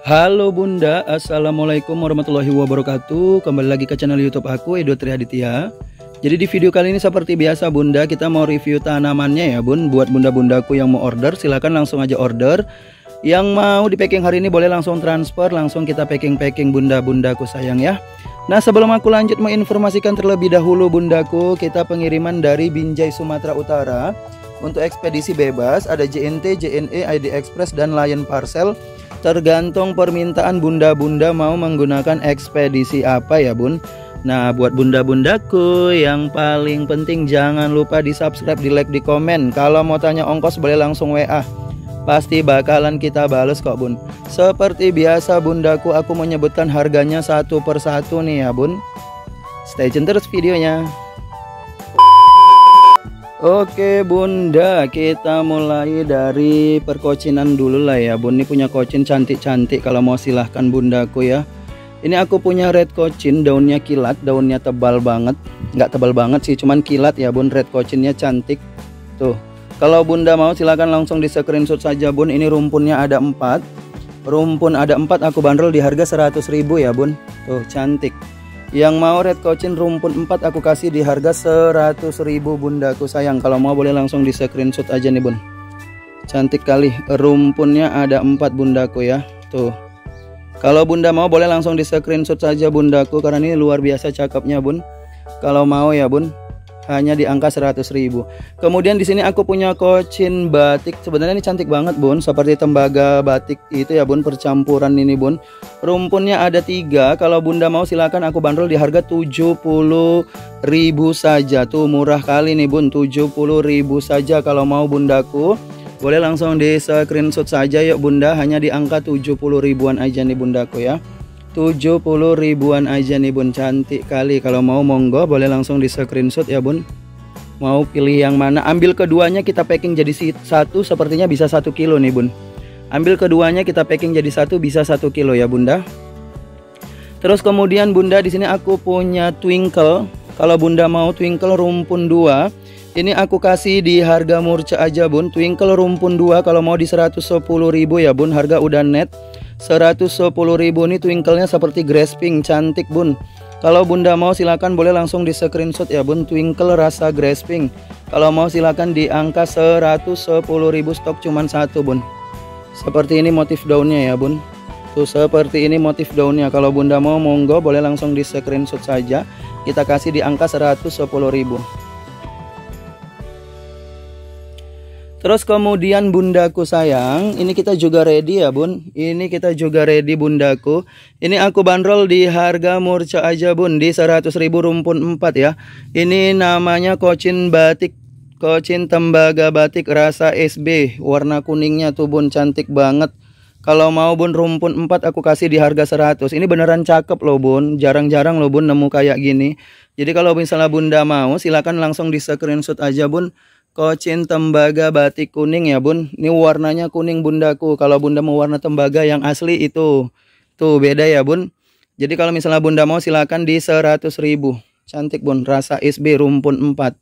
Halo Bunda, Assalamualaikum warahmatullahi wabarakatuh. Kembali lagi ke channel YouTube aku, Edo Triaditya. Jadi di video kali ini seperti biasa Bunda, kita mau review tanamannya ya Bun. Buat bunda-bundaku yang mau order, silahkan langsung aja order. Yang mau di packing hari ini boleh langsung transfer, langsung kita packing bunda-bundaku sayang ya. Nah sebelum aku lanjut menginformasikan terlebih dahulu bundaku, kita pengiriman dari Binjai Sumatera Utara. Untuk ekspedisi bebas ada JNT, JNE, ID Express dan Lion Parcel. Tergantung permintaan bunda-bunda mau menggunakan ekspedisi apa ya Bun. Nah buat bunda-bundaku yang paling penting jangan lupa di subscribe, di like, di komen. Kalau mau tanya ongkos boleh langsung WA, pasti bakalan kita bales kok Bun. Seperti biasa bundaku, aku menyebutkan harganya satu persatu nih ya Bun. Stay tune terus videonya. Oke Bunda, kita mulai dari perkocinan dulu lah ya Bun. Ini punya kocin cantik-cantik, kalau mau silahkan bundaku ya. Ini aku punya red kocin, daunnya kilat, daunnya tebal banget. Nggak tebal banget sih, cuman kilat ya Bun. Red kocinnya cantik. Tuh, kalau bunda mau silahkan langsung di screenshot saja Bun. Ini rumpunnya ada 4. Rumpun ada 4, aku bandrol di harga 100.000 ya Bun. Tuh, cantik. Yang mau red kocin rumpun 4 aku kasih di harga 100.000 bundaku sayang. Kalau mau boleh langsung di screenshot aja nih Bun. Cantik kali. Rumpunnya ada 4 bundaku ya. Tuh. Kalau bunda mau boleh langsung di screenshot saja bundaku, karena ini luar biasa cakepnya Bun. Kalau mau ya Bun, hanya di angka 100.000. Kemudian di sini aku punya kocin batik. Sebenarnya ini cantik banget Bun, seperti tembaga batik itu ya Bun, percampuran ini Bun. Rumpunnya ada 3. Kalau bunda mau silakan aku bandrol di harga 70.000 saja. Tuh murah kali nih Bun, 70.000 saja. Kalau mau bundaku boleh langsung di screenshot saja yuk Bunda, hanya di angka 70 ribuan aja nih bundaku ya. 70 ribuan aja nih Bun, cantik kali. Kalau mau monggo boleh langsung di screenshot ya Bun. Mau pilih yang mana? Ambil keduanya kita packing jadi satu, sepertinya bisa 1 kilo nih Bun. Ambil keduanya kita packing jadi satu, bisa 1 kilo ya Bunda. Terus kemudian Bunda di sini aku punya twinkle. Kalau Bunda mau twinkle rumpun 2, ini aku kasih di harga murca aja Bun. Twinkle rumpun 2 kalau mau di 110.000 ya Bun. Harga udah net 110.000. Nih twinkle-nya seperti grasping, cantik Bun. Kalau bunda mau silakan boleh langsung di screenshot ya Bun. Twinkle rasa grasping. Kalau mau silakan di angka 110.000, stok cuman 1 Bun. Seperti ini motif daunnya ya Bun. Tuh seperti ini motif daunnya. Kalau bunda mau monggo boleh langsung di screenshot saja. Kita kasih di angka 110.000. Terus kemudian bundaku sayang, ini kita juga ready ya Bun. Ini kita juga ready bundaku. Ini aku bandrol di harga murca aja Bun, di 100.000 rumpun 4 ya. Ini namanya kocin batik, kocin tembaga batik rasa SB. Warna kuningnya tuh Bun, cantik banget. Kalau mau Bun rumpun 4 aku kasih di harga 100. Ini beneran cakep loh Bun. Jarang-jarang loh Bun nemu kayak gini. Jadi kalau misalnya bunda mau silakan langsung di screenshot aja Bun. Kocin tembaga batik kuning ya Bun. Ini warnanya kuning bundaku. Kalau bunda mau warna tembaga yang asli itu, tuh beda ya Bun. Jadi kalau misalnya bunda mau silakan di 100.000. Cantik Bun, rasa SB rumpun 4.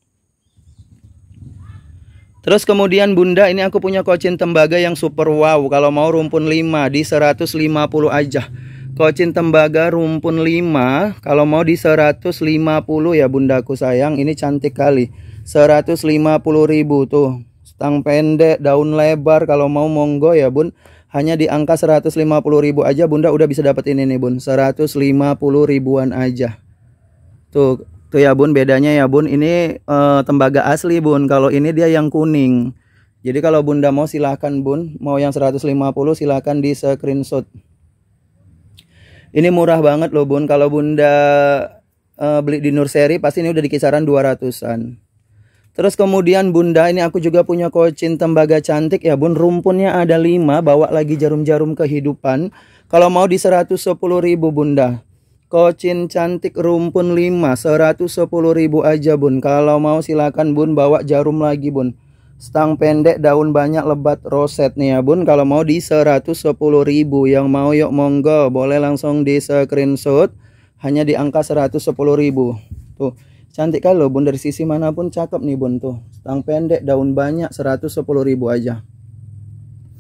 Terus kemudian bunda ini aku punya kocin tembaga yang super wow. Kalau mau rumpun 5 di 150 aja. Kocin tembaga rumpun 5 kalau mau di 150 ya bundaku sayang. Ini cantik kali. 150.000 tuh. Stang pendek, daun lebar. Kalau mau monggo ya Bun. Hanya di angka 150.000 aja bunda udah bisa dapat ini nih Bun. 150 ribuan aja. Tuh ya Bun, bedanya ya Bun. Ini tembaga asli Bun. Kalau ini dia yang kuning. Jadi kalau bunda mau silahkan Bun. Mau yang 150 silahkan di screenshot. Ini murah banget loh Bun. Kalau bunda beli di nursery pasti ini udah di kisaran 200-an. Terus kemudian bunda ini aku juga punya kocin tembaga cantik ya Bun. Rumpunnya ada 5, bawa lagi jarum-jarum kehidupan. Kalau mau di 110.000 bunda. Kocin cantik rumpun 5, 110.000 aja Bun. Kalau mau silakan Bun bawa jarum lagi Bun. Stang pendek, daun banyak, lebat, roset nih ya Bun. Kalau mau di 110.000. Yang mau yuk monggo, boleh langsung di screenshot. Hanya di angka 110.000. Tuh, cantik kali loh Bun, dari sisi manapun cakep nih Bun tuh. Stang pendek, daun banyak, 110.000 aja.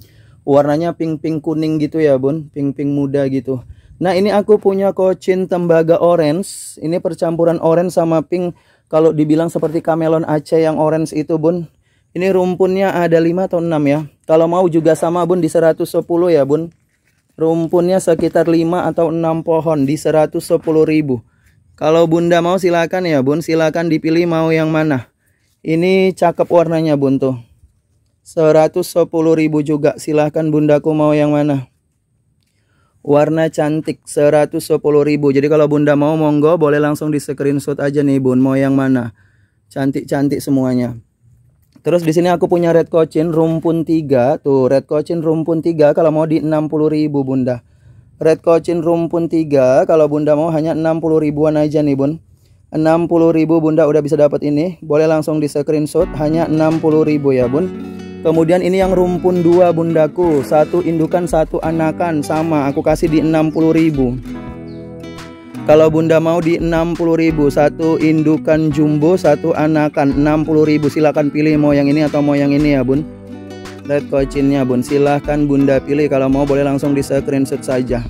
Warnanya pink-pink kuning gitu ya bun, pink-pink muda gitu. Nah ini aku punya Cochin Tembaga orange. Ini percampuran orange sama pink. Kalau dibilang seperti Kamelon Aceh yang orange itu bun. Ini rumpunnya ada 5 atau 6 ya. Kalau mau juga sama bun di 110 ya bun. Rumpunnya sekitar 5 atau 6 pohon di 110.000. Kalau bunda mau silakan ya bun. Silakan dipilih mau yang mana. Ini cakep warnanya bun tuh. 110.000 juga. Silahkan bundaku mau yang mana. Warna cantik 110.000. Jadi kalau bunda mau monggo boleh langsung di screenshot aja nih bun. Mau yang mana. Cantik-cantik semuanya. Terus di sini aku punya red cochin rumpun 3. Tuh red cochin rumpun 3 kalau mau di 60.000 bunda. Red cochin rumpun 3 kalau bunda mau hanya 60 ribuan aja nih bun. 60.000 bunda udah bisa dapat ini. Boleh langsung di screenshot hanya 60.000 ya bun. Kemudian ini yang rumpun 2 bundaku. Satu indukan satu anakan sama. Aku kasih di 60.000. Kalau bunda mau di 60.000. Satu indukan jumbo satu anakan 60.000. Silahkan pilih mau yang ini atau mau yang ini ya bun. Red cochinnya bun. Silahkan bunda pilih. Kalau mau boleh langsung di screenshot saja.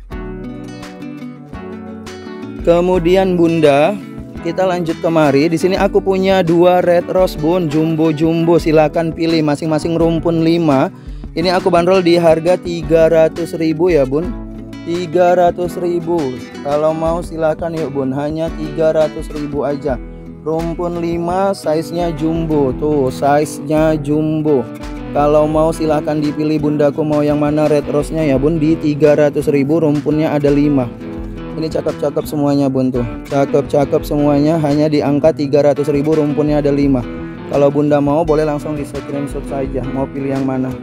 Kemudian bunda, kita lanjut kemari. Di sini aku punya 2 red rose bun, jumbo. Silakan pilih masing-masing rumpun 5. Ini aku bandrol di harga 300.000 ya bun. 300.000. Kalau mau silakan yuk bun, hanya 300.000 aja. Rumpun 5 size-nya jumbo. Tuh, size-nya jumbo. Kalau mau silakan dipilih bundaku mau yang mana red rose-nya ya bun di 300.000, rumpunnya ada 5. Ini cakep-cakep semuanya bun tuh. Cakep-cakep semuanya hanya di angka 300.000, rumpunnya ada 5. Kalau bunda mau boleh langsung di screenshot saja. Mau pilih yang mana.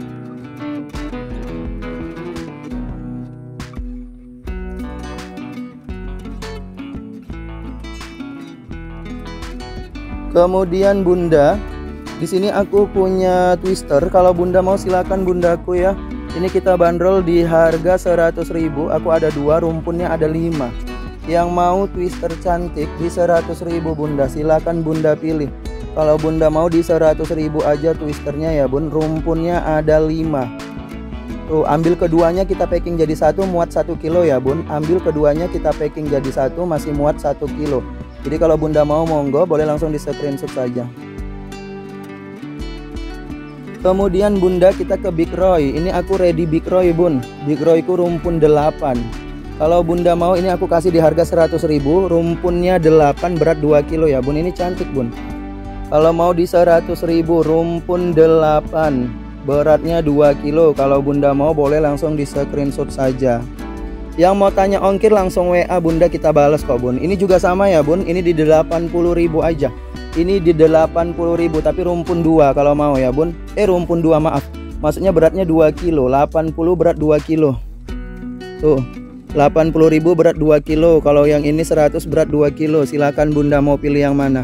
Kemudian bunda, di sini aku punya twister. Kalau bunda mau silakan bundaku ya. Ini kita bandrol di harga 100.000. Aku ada 2, rumpunnya ada 5. Yang mau twister cantik di 100.000 bunda. Silakan bunda pilih. Kalau bunda mau di 100.000 aja twisternya ya bun. Rumpunnya ada 5. Tuh, ambil keduanya kita packing jadi 1, muat 1 kilo ya bun. Ambil keduanya kita packing jadi 1, masih muat 1 kilo. Jadi kalau bunda mau monggo boleh langsung di screenshot saja. Kemudian bunda kita ke Big Roy. Ini aku ready Big Roy bun. Big Roy ku rumpun 8. Kalau bunda mau ini aku kasih di harga 100.000. Rumpunnya 8, berat 2 kilo ya bun. Ini cantik bun. Kalau mau di 100.000, rumpun 8, beratnya 2 kilo. Kalau bunda mau boleh langsung di screenshot saja. Yang mau tanya ongkir langsung WA bunda, kita balas kok bun. Ini juga sama ya bun. Ini di 80.000 aja. Ini di 80.000 tapi rumpun 2 kalau mau ya bun. Rumpun 2 maaf. Maksudnya beratnya 2 kilo. 80 berat 2 kilo. Tuh. 80.000 berat 2 kilo. Kalau yang ini 100 berat 2 kilo. Silakan bunda mau pilih yang mana.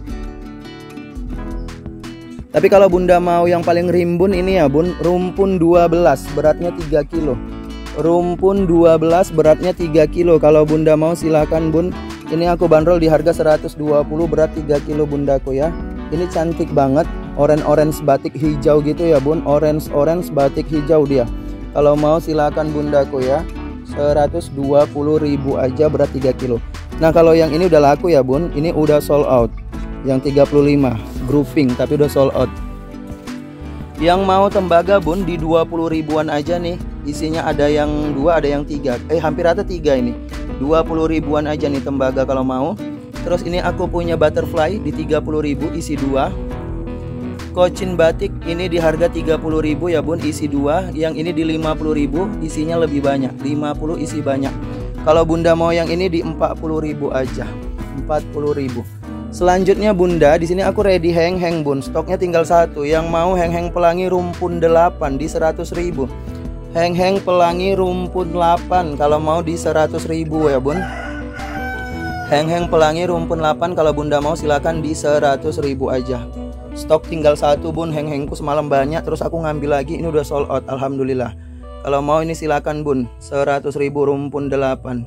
Tapi kalau bunda mau yang paling rimbun ini ya bun. Rumpun 12 beratnya 3 kilo. Rumpun 12 beratnya 3 kilo. Kalau bunda mau silakan bun. Ini aku bandrol di harga 120, berat 3 kilo bundaku ya. Ini cantik banget, orange batik hijau gitu ya bun. Orange batik hijau dia. Kalau mau silakan bundaku ya. 120.000 aja, berat 3 kilo. Nah kalau yang ini udah laku ya bun. Ini udah sold out. Yang 35 grouping tapi udah sold out. Yang mau tembaga bun di 20 ribuan aja nih. Isinya ada yang 2 ada yang 3. Hampir rata 3 ini. 20 ribuan aja nih tembaga kalau mau. Terus ini aku punya butterfly di 30.000 isi 2. Cochin batik ini di harga 30.000 ya bun, isi 2. Yang ini di 50.000, isinya lebih banyak. 50 isi banyak. Kalau bunda mau yang ini di 40.000 aja. 40.000. Selanjutnya bunda, di sini aku ready hang bun. Stoknya tinggal 1. Yang mau hang pelangi rumpun 8 di 100.000. Hang pelangi rumpun 8 kalau mau di 100.000 ya bun. Hang pelangi rumpun 8 kalau bunda mau silakan di 100.000 aja. Stok tinggal 1 bun. Hangku semalam banyak terus aku ngambil lagi. Ini udah sold out alhamdulillah. Kalau mau ini silakan bun. 100.000 rumpun 8.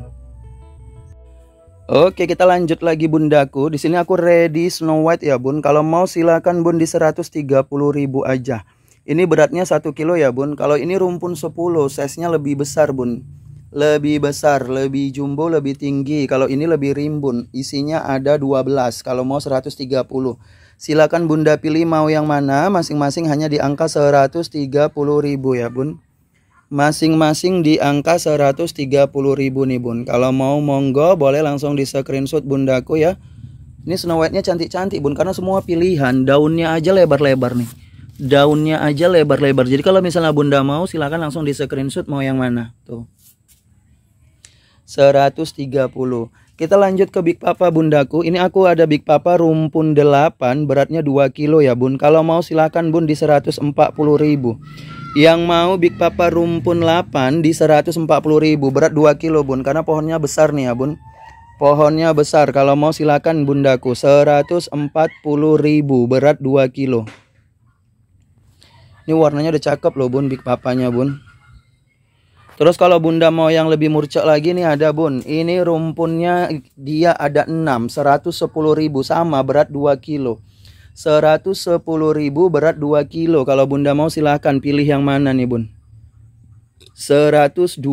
Oke, kita lanjut lagi bundaku. Di sini aku ready Snow White ya bun. Kalau mau silakan bun di 130.000 aja. Ini beratnya 1 kilo ya bun. Kalau ini rumpun 10, size-nya lebih besar bun. Lebih besar, lebih jumbo, lebih tinggi. Kalau ini lebih rimbun, isinya ada 12. Kalau mau 130. Silakan bunda pilih mau yang mana. Masing-masing hanya di angka 130.000 ya bun. Masing-masing di angka 130.000 nih bun. Kalau mau monggo boleh langsung di screenshot bundaku ya. Ini Snow White-nya cantik-cantik bun, karena semua pilihan. Daunnya aja lebar-lebar nih. Daunnya aja lebar-lebar. Jadi kalau misalnya bunda mau, silakan langsung di screenshot mau yang mana. Tuh 130. Kita lanjut ke Big Papa bundaku. Ini aku ada Big Papa rumpun 8, beratnya 2 kilo ya bun. Kalau mau silakan bun di 140.000. Yang mau Big Papa rumpun 8 di 140.000, berat 2 kilo bun, karena pohonnya besar nih ya bun. Pohonnya besar. Kalau mau silakan bundaku. 140.000, berat 2 kilo. Ini warnanya udah cakep loh bun, Big Papanya bun. Terus kalau bunda mau yang lebih murcak lagi nih ada bun. Ini rumpunnya dia ada 6, 110.000, sama berat 2 kilo. 110.000 berat 2 kilo. Kalau bunda mau silahkan pilih yang mana nih bun. 120.000.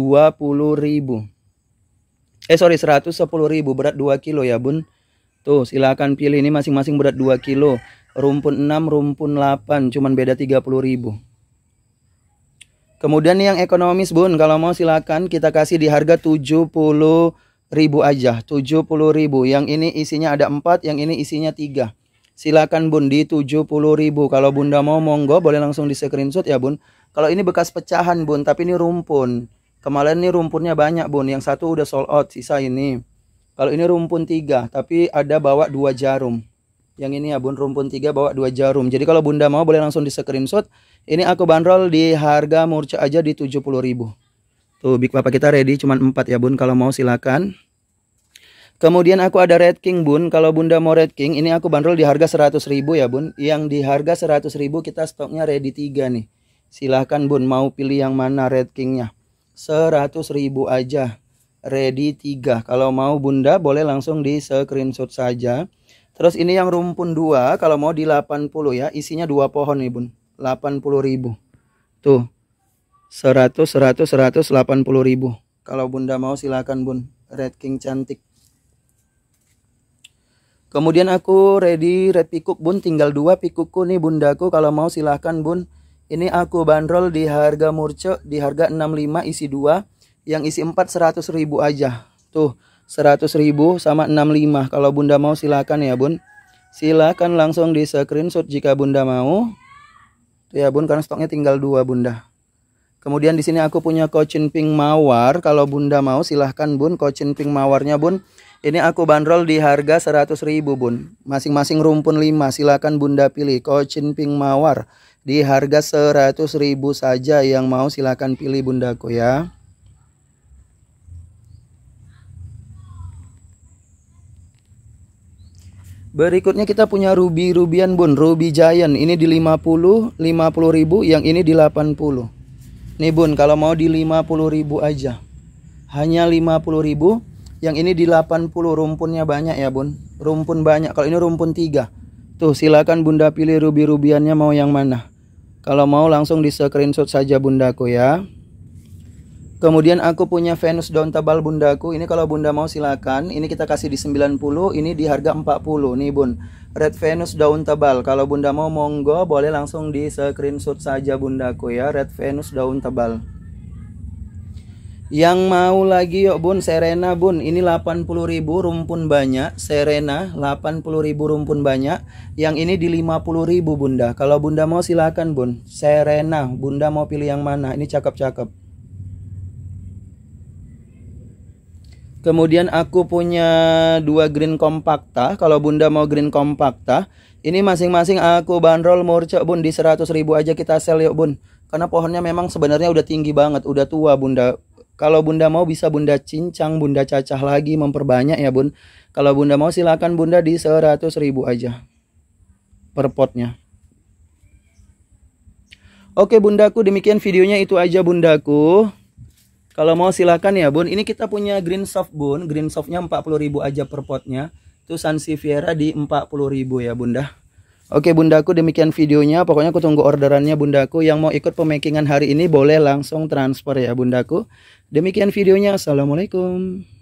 110.000 berat 2 kilo ya bun. Tuh silahkan pilih, ini masing-masing berat 2 kilo. Rumpun 6, rumpun 8, cuman beda 30.000. Kemudian yang ekonomis bun, kalau mau silakan kita kasih di harga 70.000 aja. 70.000. Yang ini isinya ada 4, yang ini isinya 3. Silakan bun di 70.000. Kalau bunda mau monggo boleh langsung di screenshot ya bun. Kalau ini bekas pecahan bun, tapi ini rumpun. Kemarin ini rumpunnya banyak bun, yang satu udah sold out, sisa ini. Kalau ini rumpun 3, tapi ada bawa 2 jarum. Yang ini ya bun, rumpun 3 bawa 2 jarum. Jadi kalau bunda mau boleh langsung di screenshot. Ini aku bandrol di harga murca aja di 70.000. Tuh Big Papa kita ready, cuman 4 ya bun. Kalau mau silakan. Kemudian aku ada Red King bun. Kalau bunda mau Red King, ini aku bandrol di harga 100.000 ya bun. Yang di harga 100.000 kita stoknya ready 3 nih. Silahkan bun, mau pilih yang mana Red Kingnya. 100.000 aja, ready 3. Kalau mau bunda boleh langsung di screenshot saja. Terus ini yang rumpun 2, kalau mau di 80 ya, isinya 2 pohon nih bun. 80.000. Tuh 100, 180.000. Kalau bunda mau silakan bun. Red King cantik. Kemudian aku ready red pikuk bun, tinggal 2 pikukku nih bundaku. Kalau mau silahkan bun. Ini aku bandrol di harga murce di harga 65, isi 2. Yang isi 4 100.000 aja. Tuh 100.000 sama 65. Kalau bunda mau silakan ya bun. Silakan langsung di screenshot jika bunda mau. Tuh ya bun, karena stoknya tinggal 2 bunda. Kemudian di sini aku punya Cochin Pink Mawar. Kalau bunda mau silahkan bun, Cochin Pink Mawarnya bun. Ini aku bandrol di harga 100.000 bun. Masing-masing rumpun 5. Silakan bunda pilih Cochin Pink Mawar di harga 100.000 saja. Yang mau silakan pilih bundaku ya. Berikutnya kita punya ruby-rubian bun, ruby giant. Ini di 50.000, yang ini di 80. Nih bun, kalau mau di 50.000 aja. Hanya 50.000, yang ini di 80. Rumpunnya banyak ya bun. Rumpun banyak, kalau ini rumpun 3. Tuh silakan bunda pilih ruby-rubiannya mau yang mana. Kalau mau langsung di screenshot saja bundaku ya. Kemudian aku punya Venus daun tebal bundaku. Ini kalau bunda mau silakan. Ini kita kasih di 90. Ini di harga 40. Nih bun, Red Venus daun tebal. Kalau bunda mau monggo boleh langsung di screenshot saja bundaku ya. Red Venus daun tebal. Yang mau lagi yuk bun, Serena bun. Ini 80.000, rumpun banyak. Serena 80.000, rumpun banyak. Yang ini di 50.000 bunda. Kalau bunda mau silakan bun. Serena, bunda mau pilih yang mana? Ini cakep-cakep. Kemudian aku punya 2 green compacta. Kalau bunda mau green compacta, ini masing-masing aku bandrol murce bun di 100.000 aja kita sell yuk bun. Karena pohonnya memang sebenarnya udah tinggi banget, udah tua bunda. Kalau bunda mau bisa bunda cincang, bunda cacah lagi, memperbanyak ya bun. Kalau bunda mau silakan bunda di 100.000 aja per potnya. Oke bundaku, demikian videonya, itu aja bundaku. Kalau mau silakan ya bun. Ini kita punya green soft bun. Green softnya 40.000 aja per potnya. Itu Sansevieria di 40.000 ya bunda. Oke bundaku, demikian videonya. Pokoknya aku tunggu orderannya bundaku. Yang mau ikut pemakingan hari ini boleh langsung transfer ya bundaku. Demikian videonya. Assalamualaikum.